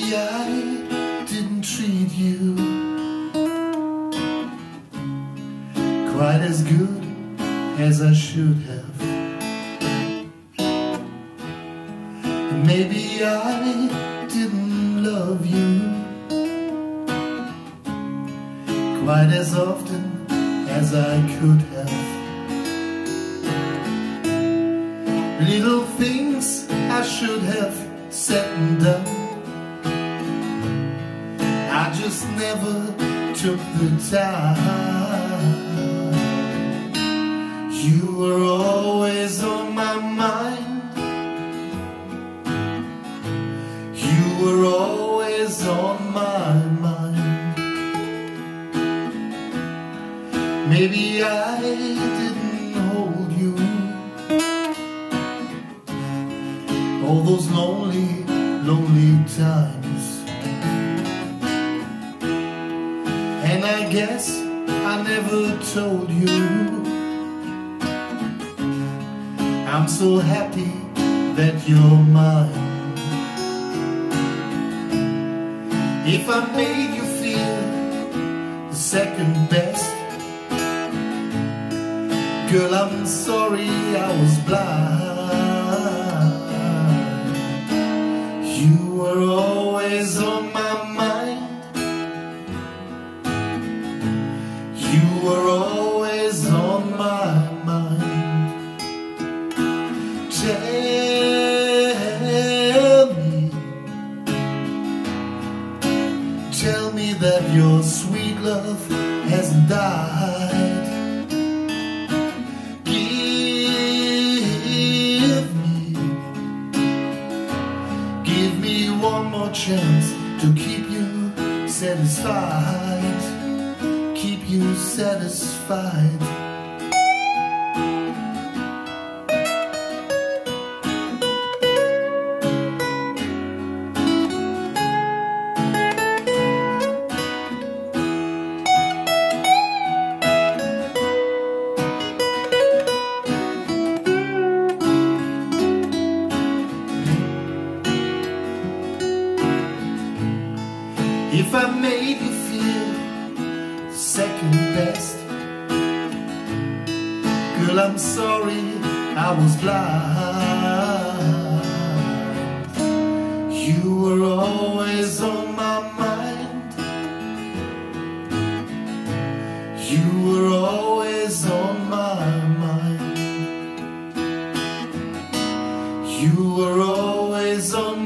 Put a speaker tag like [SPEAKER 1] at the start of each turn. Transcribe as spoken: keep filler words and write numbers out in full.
[SPEAKER 1] I didn't treat you quite as good as I should have, and maybe I didn't love you quite as often as I could have. Little things I should have said and done, I just never took the time. You were always on my mind. You were always on my mind. Maybe I didn't hold you all those lonely, lonely times, and I guess I never told you I'm so happy that you're mine. If I made you feel the second best, girl, I'm sorry I was blind. You were always on my mind. You were always on my mind. Tell me, tell me that your sweet love hasn't died. Give me, give me one more chance to keep you satisfied, keep you satisfied. If I made you feel second best, girl, I'm sorry I was blind. You were always on my mind. You were always on my mind. You were always on